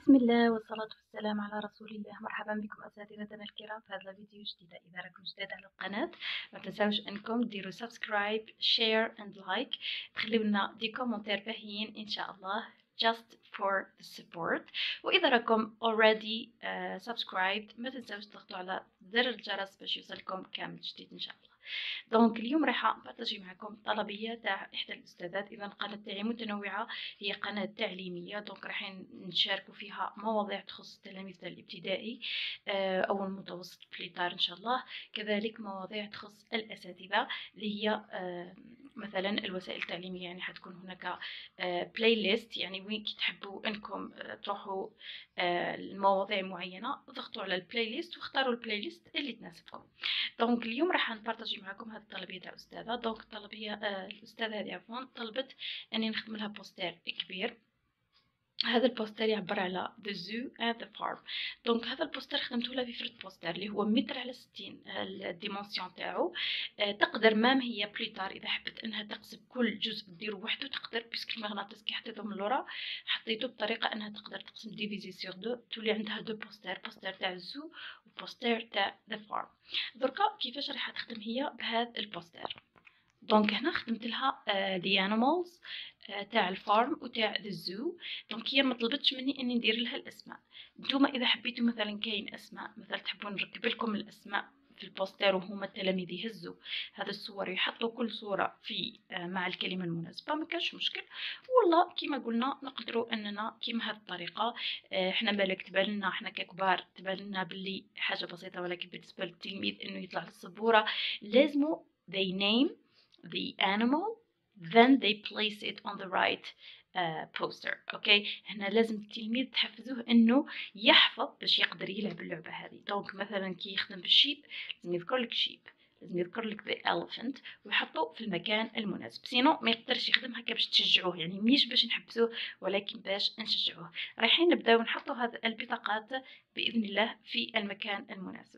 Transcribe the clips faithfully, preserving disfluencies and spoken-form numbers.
بسم الله والصلاة والسلام على رسول الله. مرحبا بكم أساتذتنا الكرام في هذا الفيديو جديد. إذا راكم جداد على القناة ما تنساوش أنكم ديروا سبسكرايب شير اند لايك، تخليو لنا دي كومنتير باهيين إن شاء الله just for the support. وإذا راكم already uh, subscribed ما تنساوش تضغطوا على زر الجرس باش يوصلكم كامل جديد إن شاء الله. دونك اليوم راح نبارطاجي معكم طلبيه تاع احدى الاستاذات. اذا القناه تاعي متنوعه، هي قناه تعليميه، دونك راح نشاركوا فيها مواضيع تخص التلاميذ تاع الابتدائي او المتوسط بليطار ان شاء الله، كذلك مواضيع تخص الاساتذه اللي هي مثلا الوسائل التعليميه. يعني حتكون هناك بلاي ليست، يعني وين كي تحبوا انكم تروحوا المواضيع معينه ضغطوا على البلاي ليست واختاروا البلاي ليست اللي تناسبكم. دونك اليوم راح نبارطاجي معكم هذه الطلبيه تاع استاذه. دونك الطلبيه آه الاستاذه هذه عفوا طلبت اني نخدم لها بوستير كبير. هذا البوستر يعبر على the zoo and the farm. دونك هذا البوستر خدمته لها في فرد بوستر اللي هو متر على ستين الديمونسيون تاعو. آه تقدر مام هي بليطار اذا حبت انها تقسم كل جزء ديرو وحده تقدر، باسكو المغناطيس كي حطيته من لورا حطيته بطريقه انها تقدر تقسم ديفيزي سور دو، تولي عندها دو بوستر، بوستر تاع الزو وبوستر تاع ذا فارم. دركا كيفاش راح تخدم هي بهذا البوستر؟ دونك هنا خدمت لها دي انيمالز تاع الفارم وتاع الزو. دونك هي ما طلبتش مني اني ندير لها الاسماء. نتوما اذا حبيتوا مثلا كاين اسماء، مثلا تحبون نركب لكم الاسماء في البوستر وهما التلاميذ يهزوا هذه الصور يحطوا كل صوره في مع الكلمه المناسبه، ما كانش مشكل. والله كيما قلنا نقدروا اننا كيما هذه الطريقه. احنا بالك تبان احنا ككبار تبان لنا باللي حاجه بسيطه، ولكن بالنسبه للتلميذ انه يطلع للسبوره لازموا they name the animal then they place it on the right uh, poster. اوكي هنا لازم التلميذ تحفزوه انه يحفظ باش يقدر يلعب اللعبه هذه. دونك مثلا كي يخدم بالشيب لازم يذكر لك شيب، لازم يذكر لك the elephant ويحطه في المكان المناسب، سينو ما يقدرش يخدم هكا باش تشجعوه، يعني مش باش نحبسوه ولكن باش نشجعوه. رايحين نبداو نحطوا هذه البطاقات باذن الله في المكان المناسب.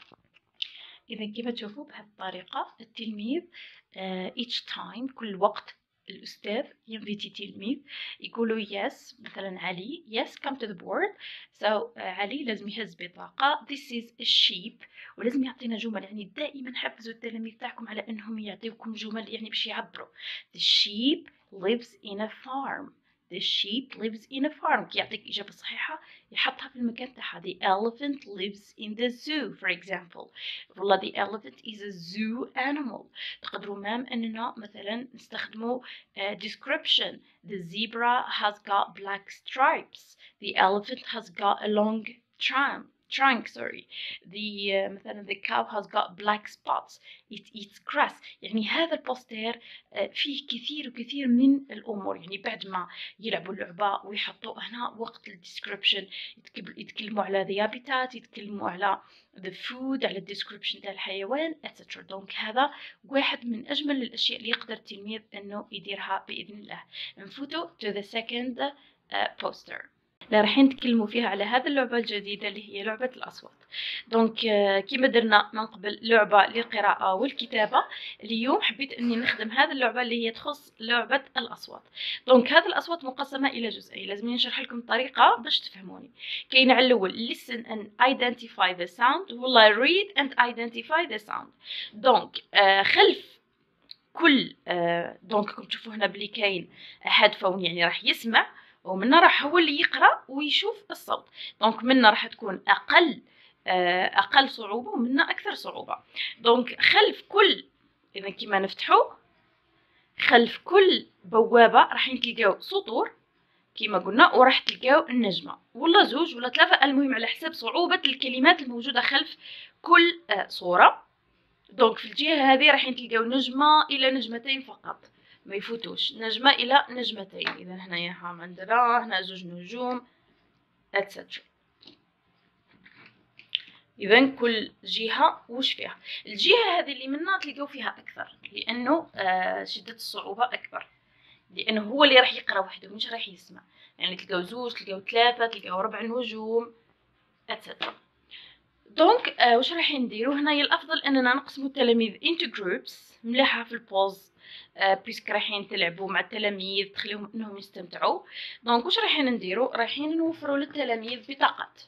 اذا كيف تشوفوا بهذه الطريقه التلميذ uh, each time كل وقت الأستاذ ينفيتي تلميذ يقولوا yes، مثلا علي yes come to the board. so uh, علي لازم يهز بطاقة this is a sheep، ولازم يعطينا جمل. يعني دائما حفزوا التلاميذ تاعكم على أنهم يعطيوكم جمل يعني باش يعبروا. the sheep lives in a farm. the sheep lives in a farm. كي يعطيك إجابة صحيحة يحطها في المكان تاعها. the elephant lives in the zoo for example. والله the elephant is a zoo animal. تقدروا مام أننا مثلا نستخدموا uh, description. the zebra has got black stripes. the elephant has got a long trunk trunk sorry. the uh, مثلا the cow has got black spots. it eats grass. يعني هذا البوستر uh, فيه كثير وكثير من الأمور. يعني بعد ما يلعبوا اللعبة ويحطوا هنا وقت الديسكريبشن يتكلموا على the habitat، يتكلموا على the food، على الديسكريبشن تاع الحيوان etc. دونك هذا واحد من أجمل الأشياء اللي يقدر التلميذ أنه يديرها بإذن الله. نفوتوا to the second uh, poster اللي راح نتكلموا فيها على هذه اللعبة الجديدة اللي هي لعبة الأصوات. دونك كيما درنا من قبل لعبة للقراءة والكتابة، اليوم حبيت أني نخدم هذه اللعبة اللي هي تخص لعبة الأصوات. دونك هذه الأصوات مقسمة إلى جزئين، لازم نشرح لكم طريقة باش تفهموني. كاين على الأول listen and identify the sound، والله read and identify the sound. دونك آه خلف كل آه دونك كم تشوفوا هنا بلي كاين هيدفون يعني راح يسمع، ومنا راح هو اللي يقرأ ويشوف الصوت. دونك منا راح تكون أقل أقل صعوبة ومنا أكثر صعوبة. دونك خلف كل إذا كيما نفتحو خلف كل بوابة راح تلقاو سطور كيما قلنا، وراح تلقاو النجمة ولا زوج ولا ثلاثة، المهم على حساب صعوبة الكلمات الموجودة خلف كل صورة. دونك في الجهة هذه راح تلقاو نجمة إلى نجمتين فقط، ما يفوتوش نجمة إلى نجمتين. إذا هنايا هم عندنا هنا زوج نجوم اتسترا. إذا كل جهة وش فيها. الجهة هذه اللي منا تلقاو فيها أكثر لأنه آه شدة الصعوبة أكبر، لأنه هو اللي راح يقرأ وحده مش راح يسمع. يعني تلقاو زوج تلقاو ثلاثة تلقاو ربع نجوم اتسترا. دونك آه واش راح نديرو هنايا؟ الأفضل أننا نقسمو التلاميذ into groups. ملاحة في البوز بيسك رايحين تلعبوا مع التلاميذ تخليهم انهم يستمتعوا. دونك واش رايحين نديروا؟ رايحين نوفروا للتلاميذ بطاقات،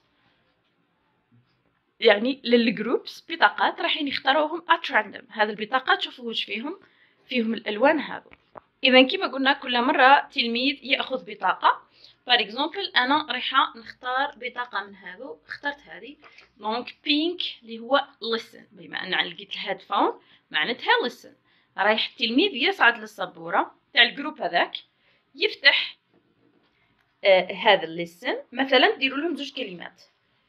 يعني للجروبس بطاقات رايحين يختاروهم at random. هذه البطاقات شوفوا واش فيهم، فيهم الالوان هذو. اذا كما قلنا كل مره تلميذ ياخذ بطاقه. فار اكزومبل انا رايحه نختار بطاقه من هذو، اخترت هذه دونك بينك اللي هو listen. بما ان لقيت الهيدفون معناتها listen. رايح التلميذ يصعد للسبوره تاع الجروب هذاك، يفتح آه هذا الليسن. مثلا ديروا لهم زوج كلمات.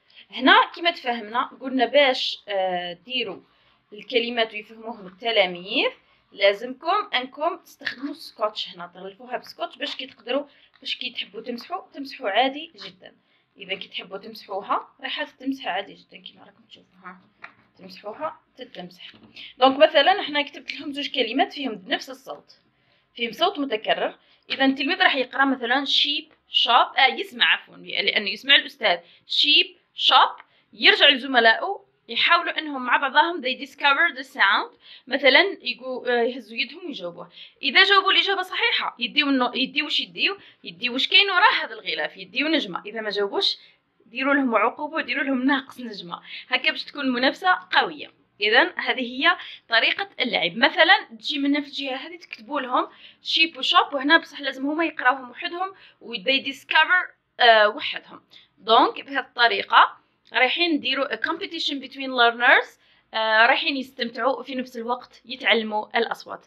هنا كما تفهمنا قلنا باش آه ديروا الكلمات ويفهموهم التلاميذ لازمكم انكم تستخدموا السكوتش. هنا تغلفوها بسكوتش باش كي تقدروا باش كي تحبوا تمسحوا تمسحوا عادي جدا. اذا كي تحبوا تمسحوها راح تتمسح عادي جدا كما راكم تشوفوا. ها تمسحوها تتمسح. دونك مثلا احنا كتبت لهم زوج كلمات فيهم نفس الصوت، فيهم صوت متكرر. اذا التلميذ راح يقرا مثلا شيب شوب، آه يسمع عفوا لانه يسمع الاستاذ شيب شوب، يرجع لزملائه يحاولوا انهم مع بعضهم they discover the sound. مثلا يقول يهزوا يدهم ويجاوبوه. اذا جاوبوا الاجابه صحيحه يديو يديو واش يديو يديو واش كاين وراه هذا الغلاف، يديو نجمه. اذا ما جاوبوش ديروا لهم عقوبه وديروا لهم ناقص نجمه، هكا باش تكون المنافسه قويه. اذا هذه هي طريقه اللعب. مثلا تجي من في الجهه هذه تكتبوا لهم شيب وشوب، وهنا بصح لازم هما يقراوهم وحدهم و they discover آه وحدهم. دونك بهذه الطريقه رايحين نديروا a competition between learners، آه رايحين يستمتعوا وفي نفس الوقت يتعلموا الاصوات.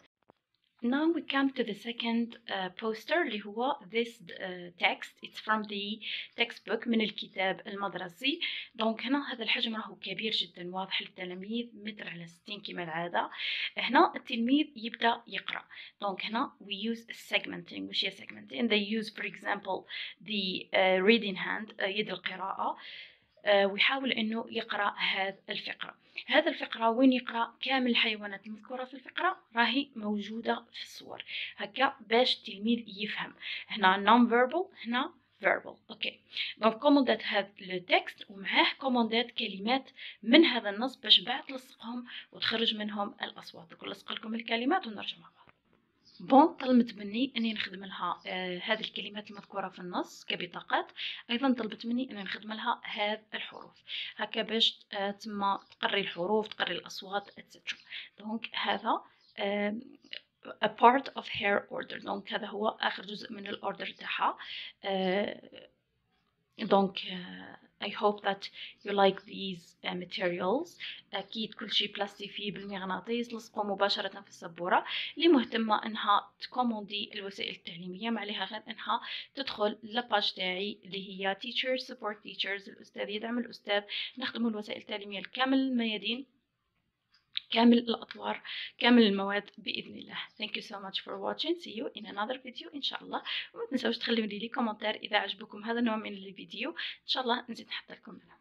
Now we come to the second uh, poster اللي هو this uh, text. It's from the textbook من الكتاب المدرسي. دونك هنا هذا الحجم راهو كبير جدا واضح للتلاميذ متر على ستين كما العادة. هنا التلميذ يبدأ يقرأ. دونك هنا we use segmenting. وش هي segmenting؟ They use for example the uh, reading hand uh, يد القراءة. uh, ويحاول انه يقرأ هذه الفقرة. هذا الفقرة وين يقرأ كامل الحيوانات المذكورة في الفقرة راهي موجودة في الصور هكا باش التلميذ يفهم. هنا non verbal هنا verbal. اوكي دونك كوموندات هذا التكست ومعاه كوموندات كلمات من هذا النص باش بعد تلصقهم وتخرج منهم الاصوات. نقول لصق لكم الكلمات ونرجع مع بعض. بون طلبت مني اني نخدم لها آه هذه الكلمات المذكوره في النص كبطاقات. ايضا طلبت مني اني نخدم لها هذه الحروف هكا باش آه تما تقري الحروف تقري الاصوات اتسترا. دونك هذا آه a part of her order. دونك هذا هو اخر جزء من الاوردر تاعها. آه دونك uh, I hope that you like these uh, materials. أكيد كل شيء بلاستيكي بالمغناطيس لصقوا مباشرة في السبورة. اللي مهتمة إنها تكوموندي الوسائل التعليمية ما عليها غير إنها تدخل لاباج تاعي اللي هي teachers support teachers. الأستاذ يدعم الأستاذ. نخدموا الوسائل التعليمية لكامل الميادين كامل الأطوار كامل المواد بإذن الله. Thank you so much for watching. See you in another video إن شاء الله. وما تنسوش تخلوا لي كومنتار إذا عجبكم هذا النوع من الفيديو. إن شاء الله نزيد نحط لكم منه.